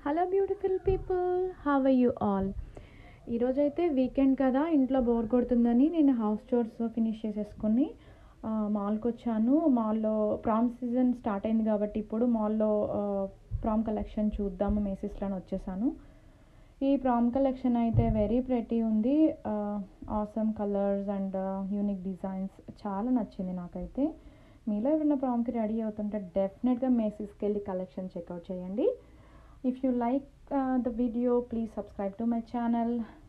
Hello beautiful people, how are you all? ఈరోజైతే weekend కదా, ఇంట్లో బోర్ కొడుతుందని నేను హౌస్ చోర్స్ ఫినిష్ చేసేసుకుని మాల్కి వచ్చాను. మాల్లో ప్రామ్ సీజన్ స్టార్ట్ అయింది కాబట్టి ఇప్పుడు మాల్లో ప్రామ్ కలెక్షన్ చూద్దాము మేసీస్లోనే వచ్చేసాను. ఈ ప్రామ్ కలెక్షన్ అయితే వెరీ ప్రెటీ ఉంది. Awesome colours and unique designs చాలా నచ్చింది నాకైతే. మీలో ఎవరైనా ప్రామ్కి రెడీ అవుతుంటే డెఫినెట్గా మేసీస్కి వెళ్ళి కలెక్షన్ చెక్అవుట్ చేయండి. If you like the video, please subscribe to my channel.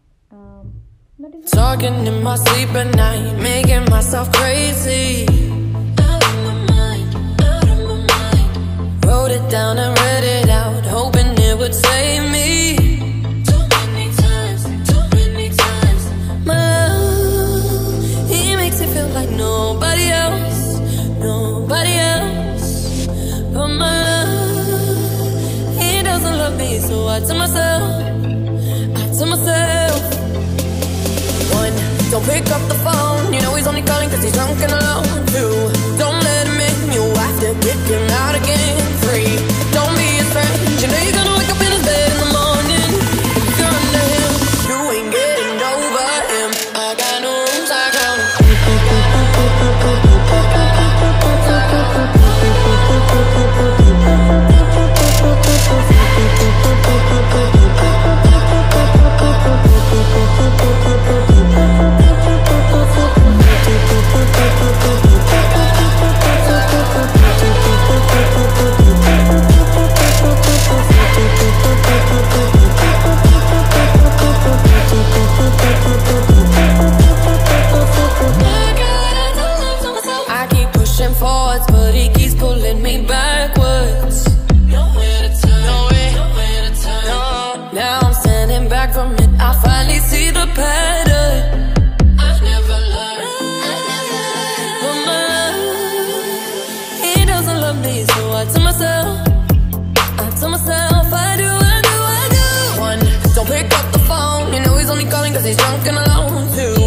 Talking in my sleep at night, making myself crazy. Out of my mind, out of my mind. Wrote it down and read it out, hoping it would save me. Too many times, my love, he makes it feel like nobody else, nobody else. But my love, doesn't love me, so I tell myself, one, don't pick up the phone, you know he's only calling cause he's drunk and alone. Two, don't let him in, you have to kick him out again. Three, don't be his friend, you know you're gonna wake up in his bed in the morning. If you're under him, you ain't getting over him. I got no rooms, I count them. Forwards, but he keeps pulling me backwards. Nowhere to turn, nowhere to turn. No. Now I'm standing back from it, I finally see the pattern. I never learned. But my love, he doesn't love me, so I tell myself, I do. One, don't pick up the phone, you know he's only calling cause he's drunk and alone. Two,